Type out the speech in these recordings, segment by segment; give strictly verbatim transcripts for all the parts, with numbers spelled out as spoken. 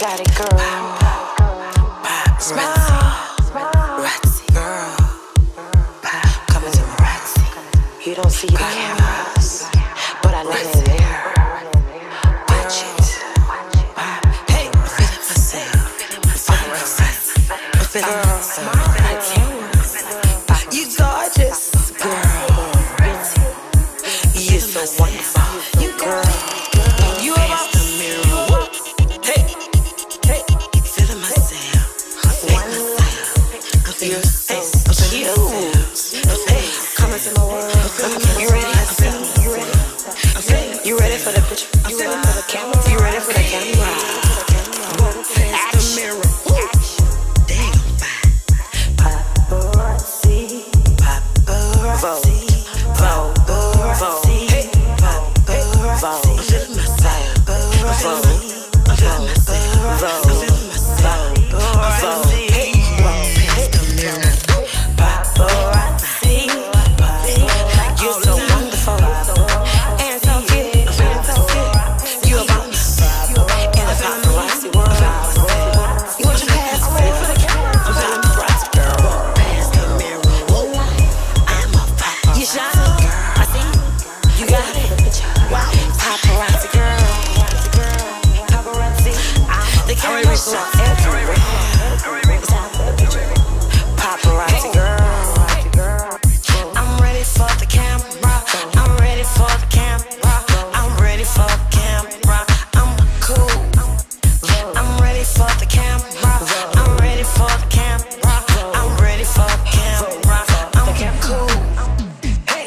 got it, girl. Smile. Paparazzi, girl. Coming to Paparazzi. You don't see the cameras, but I know they're there. Watch it. Hey, I'm feeling myself. I'm feeling myself. I'm feeling myself. I can't. You gorgeous, girl. You're so wonderful, you girl. You are the mirror. Hey, hey, feeling myself. Feeling myself. I'm feeling so cute. Hey, coming to my world. You ready? You ready? You ready for the picture? You ready for the camera? You ready for the camera? Action. Damn fine. Paparazzi. Paparazzi. Paparazzi. Hey, Paparazzi. I'm feeling myself. Paparazzi. I'm feeling myself. I'm feeling myself. Paparazzi. Hey, pass the mirror. Paparazzi. You're so wonderful and so cute. You a boss in the paparazzi world. You want your password for the camera? I'm feeling paparazzi, girl. Pass the mirror. I'm a paparazzi. You shine, I see. You got it. Paparazzi, girl. Paparazzi. The cameras are everywhere. It's time for the picture. Paparazzi, girl. I'm ready for the camera. I'm ready for the camera. I'm ready for the camera. I'm cool. I'm ready for the camera. I'm ready for the camera. I'm ready for the camera. I'm cool. Hey,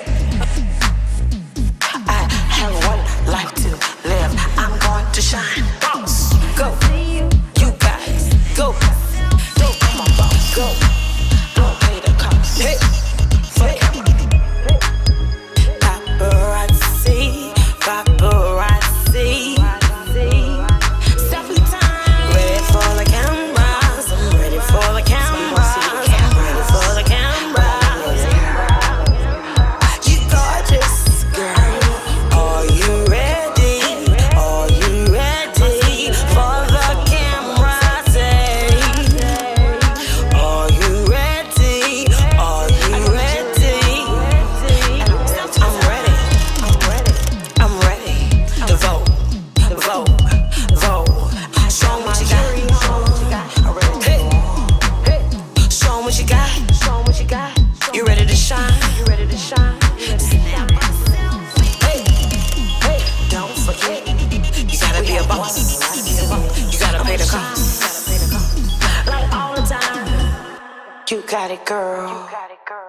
I have one life to live. I'm going to shine. Boss, go. You guys, go. Go, come on, boss, go. Don't pay the cost. Hey, for the camera. Paparazzi, paparazzi. Selfie time. Ready for the cameras. I'm ready for the cameras. I'm ready for the cameras. You gorgeous, girl. Are you ready? Are you ready for the cameras? Are you ready? Are you ready? I'm ready. I'm ready. I'm ready to vote. Vote. Vote. Show 'em what you got. Hey. Show 'em what you got. Show 'em what you got. You ready to shine? You ready to shine? Hey. Hey. Don't forget. You gotta be a boss. You gotta pay the cost. Like all the time. You got it, girl.